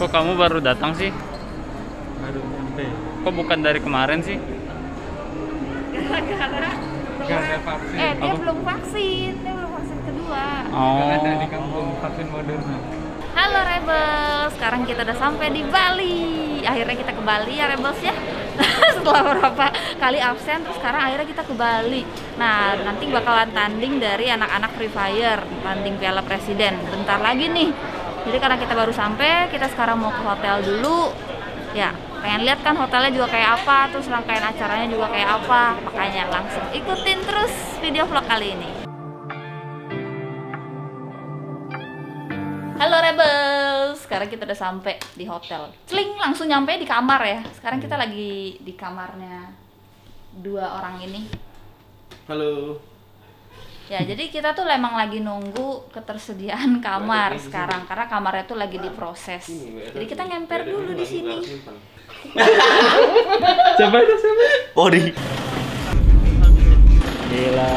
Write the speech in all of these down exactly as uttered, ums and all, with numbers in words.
Kok kamu baru datang sih? Baru nyampe. Kok bukan dari kemarin sih? Gara-gara Gak ada vaksin. eh dia Apa? belum vaksin, dia belum vaksin kedua. Oh. Gak ada di kampung vaksin Moderna. Halo Rebels, sekarang kita udah sampai di Bali. Akhirnya kita ke Bali ya Rebels ya. Setelah beberapa kali absen, terus sekarang akhirnya kita ke Bali. Nah, nanti bakalan tanding dari anak-anak Free Fire, tanding Piala Presiden. Bentar lagi nih. Jadi karena kita baru sampai, kita sekarang mau ke hotel dulu. Ya, pengen lihat kan hotelnya juga kayak apa, terus rangkaian acaranya juga kayak apa. Makanya langsung ikutin terus video vlog kali ini. Halo Rebels, sekarang kita udah sampai di hotel. Celing, langsung nyampe di kamar ya. Sekarang kita lagi di kamarnya dua orang ini. Halo. Ya, jadi kita tuh emang lagi nunggu ketersediaan kamar sekarang karena kamarnya tuh lagi diproses. Jadi kita ngemper dulu di sini. Coba itu siapa? Pori. Gila.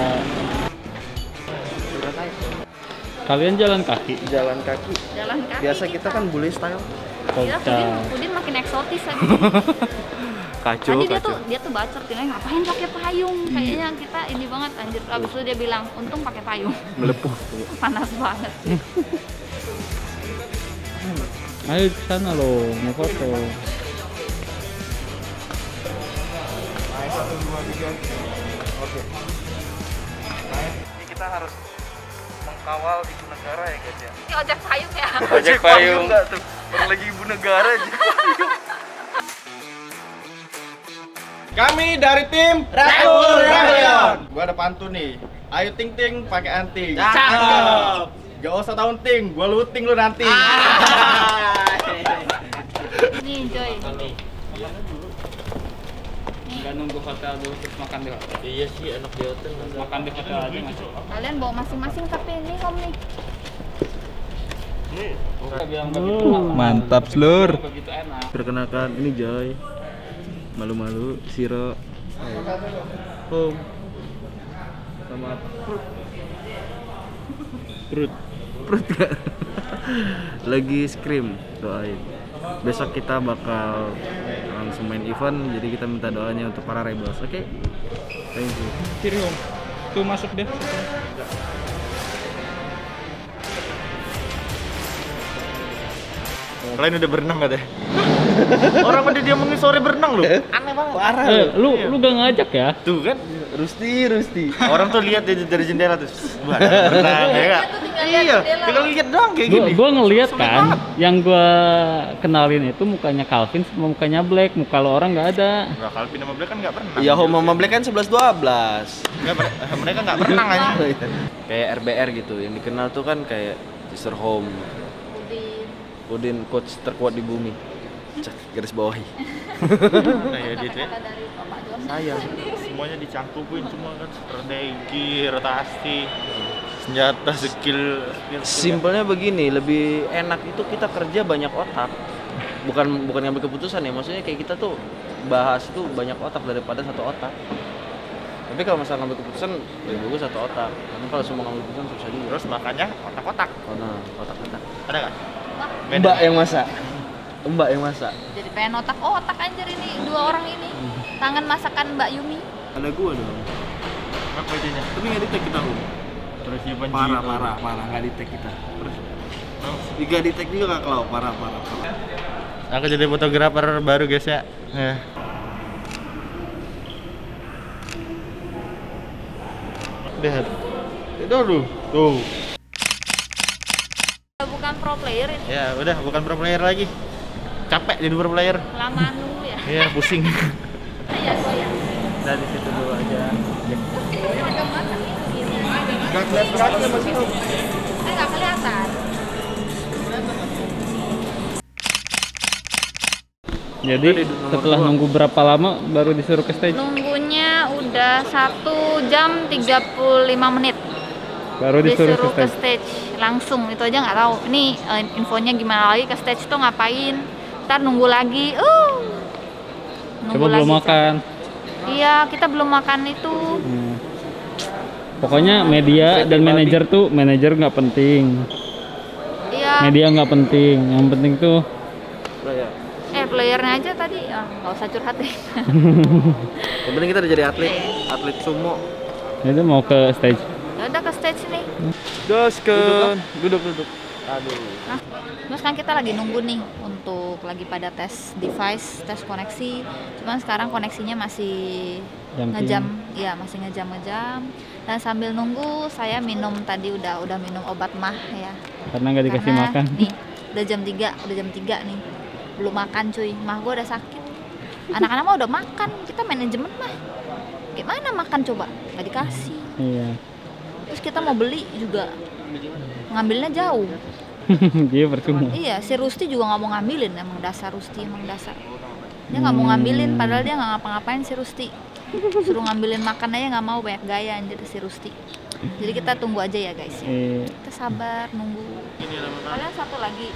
Kalian jalan kaki? Jalan kaki. Jalan kaki. Biasa kita kan bule style. Gila, Kocak. Udin, Udin makin eksotis lagi. Kacau, Tadi dia kacau. tuh dia tuh bacot, dia ngapain pakai payung? Kayaknya kita ini banget anjir. Abis itu dia bilang, untung pakai payung. Melepuh. Panas banget. Ayo ke sana loh, mau foto. Oke. Ini kita harus mengkawal ibu negara ya guys ya. Ini ojek payung ya. Ojek payung. Enggak tuh. Orang lagi ibu negara aja. Kami dari tim Rakul Rayon. Gua ada pantun nih. Ayo ting ting pakai anting. Cakep. Gak usah tahun ting, gua luting lu nanti. Nih Joy. Nggak nunggu hotel dulu terus makan di hotel. Iya sih, enak di hotel. Makan di hotel aja masuk. Kalian bawa masing-masing tapi ini om nih. Bilang begitu nggak mau. Mantap, Slur. Begitu enak. Perkenalkan, ini Joy. Malu-malu, Siro. Home. Sama Perut. Perut. Perut gak? Lagi scream, doain. Besok kita bakal langsung main event, jadi kita minta doanya untuk para Rebels, oke? Okay? Thank you. Kiri om. Tuh masuk deh. Kalian udah berenang gak deh? Orang pada dia ngomongin sore berenang loh. Aneh banget. Parah. Eh, lu lu gak ngajak ya? Tuh kan, Rusti, Rusti. Orang tuh lihat dari, dari jendela tuh. Wah, berenang ya enggak? Iya, tinggal lihat doang kayak Gua, gini. gua ngeliat Sulit kan, banget. yang gua kenalin itu mukanya Calvin sama mukanya Black, muka lo orang nggak ada. Enggak, Calvin sama Black kan enggak berenang. Ya Home sama Black kan sebelas dua belas. Enggak, mereka enggak berenang aja. Kayak R B R gitu, yang dikenal tuh kan kayak Mister Home, Udin. Udin coach terkuat di bumi. Cak, garis bawahi. Nah, ya dia tuh. Kata dari Bapak John. Sayang, semuanya dicangkupin semua kan, strategi, rotasi, senjata, skill, skill, skill. Simpelnya begini, lebih enak itu kita kerja banyak otak. Bukan bukan ngambil keputusan ya, maksudnya kayak kita tuh bahas itu banyak otak daripada satu otak. Tapi kalau masalah ngambil keputusan, lebih bagus satu otak. Karena kalau semua ngambil keputusan susah juga. Terus makanya otak-otak. Oh, nah, otak-otak. Ada kan? Mbak yang masak. Mbak yang masak. Jadi pengen otak otak anjir ini dua orang ini. Tangan masakan Mbak Yumi. Ada gua dong. Apa idenya? Tapi nggak di-tag kita, Om. Terus nyimpan Parah, parah, parah, nggak di-tag kita. Terus Tiga di-tag juga nggak kelau, parah, parah, parah. aku jadi fotografer baru guys ya. Ya. Lihat. Itu dulu. Tuh. Bukan pro player ini. Ya, udah bukan pro player lagi. Capek jadi pro player. Lama nunggu ya. Iya, pusing. Iya, goyang. Dari situ dulu aja. Agak masak ini. Enggak kelihatan masih. Eh nggak kelihatan. Jadi setelah nunggu berapa lama baru disuruh ke stage? Nunggunya udah satu jam tiga puluh lima menit. Baru disuruh, Disuruh ke ke stage. stage langsung, itu aja nggak tahu. Ini eh, infonya gimana lagi ke stage tuh ngapain? Ntar nunggu lagi. Uh. Coba belum makan. Iya, kita belum makan itu. Hmm. Pokoknya media dan manajer tuh, manajer nggak penting. Iya. Media nggak penting. Yang penting tuh Player. Eh playernya aja tadi, ah, nggak usah curhat deh. Yang penting kita udah jadi atlet, atlet sumo. Itu mau ke stage. Ya udah ke stage nih. Gas ke duduk duduk. Aduh. Nah, terus kan kita lagi nunggu nih untuk lagi pada tes device, tes koneksi. Cuman sekarang koneksinya masih Jumping. ngejam, ya masih ngejam-ngejam. Dan sambil nunggu saya minum tadi udah udah minum obat mah ya. Karena nggak dikasih Karena makan. nih udah jam tiga, udah jam tiga nih. Belum makan cuy, mah gue udah sakit. Anak-anak mah udah makan, kita manajemen mah. Gimana makan coba? Nggak dikasih. Iya. Terus kita mau beli juga ngambilnya jauh. Dia percuma. Iya, si Rusti juga nggak mau ngambilin, emang dasar Rusti, emang dasar. Dia nggak mau ngambilin, padahal dia nggak ngapa-ngapain si Rusti. Suruh ngambilin makan aja nggak mau, banyak gaya anjir si Rusti. Jadi kita tunggu aja ya guys ya. Iya. Kita sabar nunggu. Kalian satu lagi.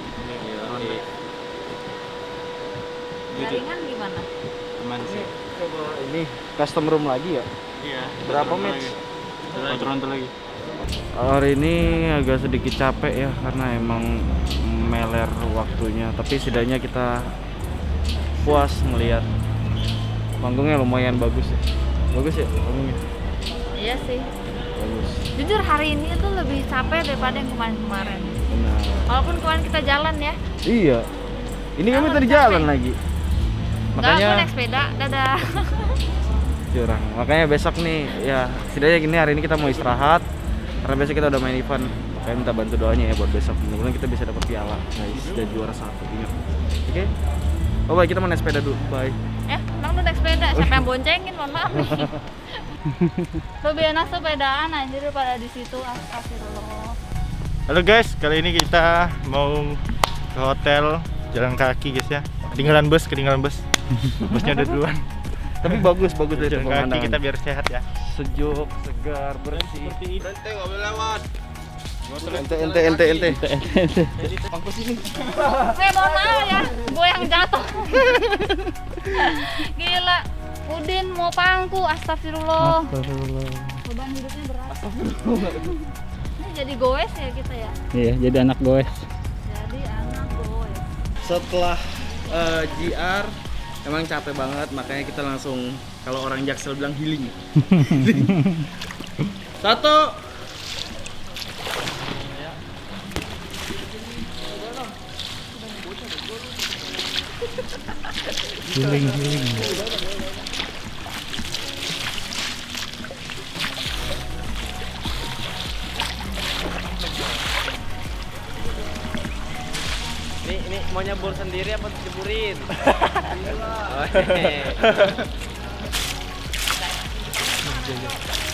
Jaringan gimana? Aman sih. Coba ini custom room lagi ya. Iya. Berapa match? Satu ronde lagi. Hari ini agak sedikit capek ya karena emang meler waktunya, tapi setidaknya kita puas melihat panggungnya lumayan bagus ya. Bagus ya panggungnya. Iya sih. Bagus. Jujur hari ini tuh lebih capek daripada yang kemarin-kemarin. Benar. Walaupun kemarin kita jalan ya. Iya. Ini kami Jalan tadi capek. jalan lagi. Enggak, Makanya aku naik sepeda. Dadah. curang. Makanya besok nih ya setidaknya gini hari ini kita mau istirahat karena besok kita udah main event. Makanya minta bantu doanya ya buat besok. Mudah-mudahan kita bisa dapat piala guys dan juara satu ingat. Oke. Oh baik kita mau naik sepeda dulu. Bye. Ya, Nang lu naik sepeda. Siapa yang boncengin? Mohon maaf nih. Lebih enak sepedaan anjir daripada di situ. Astagfirullah. Halo guys, kali ini kita mau ke hotel jalan kaki guys ya. Ketinggalan bus, ketinggalan bus. Busnya udah duluan. Tapi bagus bagus dari Jalan kaki pemandangan. kita biar sehat ya. Sejuk, segar, bersih. Ente nggak boleh lewat. Ente ente ente ente. Eh mohon maaf ya, gue yang jatuh. Gila, Udin mau pangku, astagfirullah. Astagfirullah. Beban hidupnya berat. Ini jadi goes ya kita ya. Iya, jadi anak goes. Jadi anak goes. Setelah eh, G R emang capek banget makanya kita langsung kalau orang Jaksel bilang healing. Satu. Healing, healing. Ini ini mau nyebur sendiri apa diceburin? Gila.